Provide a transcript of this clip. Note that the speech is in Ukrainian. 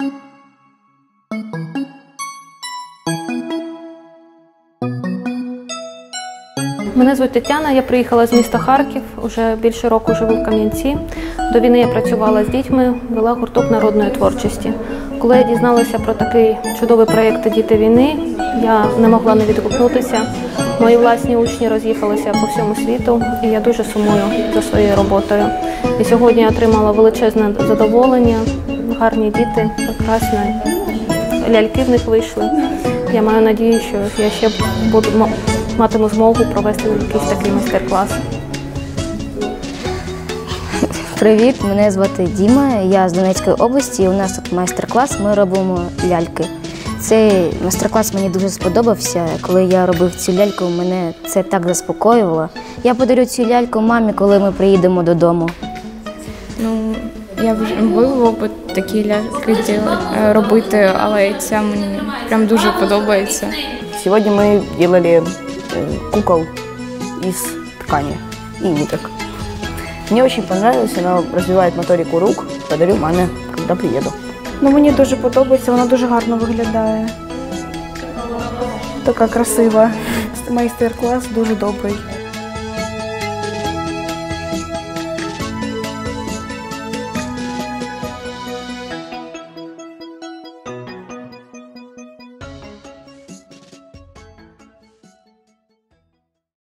Мене звуть Тетяна, я приїхала з міста Харків, вже більше року живу в Кам'янці. До війни я працювала з дітьми, вела гурток народної творчості. Коли я дізналася про такий чудовий проєкт «Діти війни», я не могла не відгукнутися. Мої власні учні роз'їхалися по всьому світу, і я дуже сумую за своєю роботою. І сьогодні я отримала величезне задоволення, гарні діти, прекрасні ляльки в них вийшли. Я маю надію, що я ще матиму змогу провести якийсь такий майстер-клас. Привіт, мене звати Діма, я з Донецької області, і у нас тут майстер-клас, ми робимо ляльки. Цей майстер-клас мені дуже сподобався, коли я робив цю ляльку, мене це так заспокоювало. Я подарю цю ляльку мамі, коли ми приїдемо додому. Я вже було б такі ляльки робити, але ця мені прям дуже подобається. Сегодня мы делали кукол из ткани и ниток. Мне очень понравилось, она развивает моторику рук. Подарю маме, когда приеду. Мені дуже подобається, вона дуже гарно виглядає. Така красива. Майстер-клас дуже добрий.